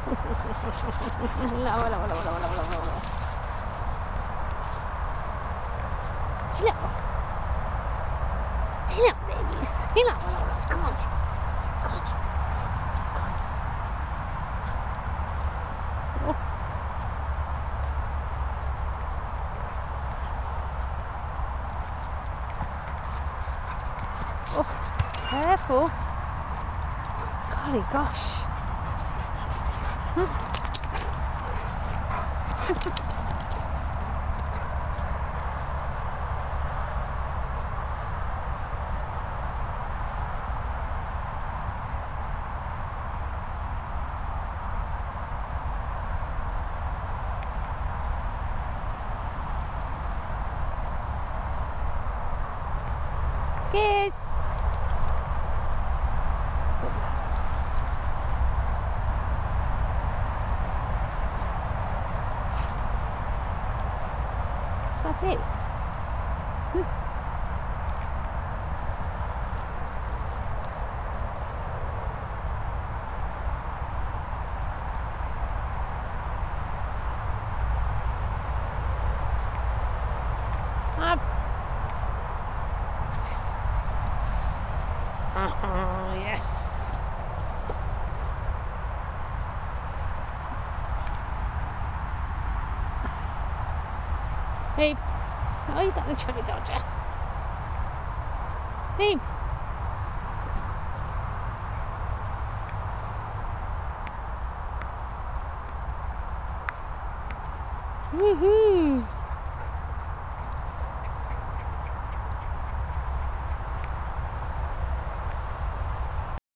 Hello, hello, hello, hello, hello, hello, hello. Hello. Hello, babies. Hello, hello, hello. Come on. Come on. Come on. Oh. Oh, careful. Golly gosh. Kiss. Is that it? Oh, yes. Babe. Oh, you got the chubby dodger. Babe. Woohoo.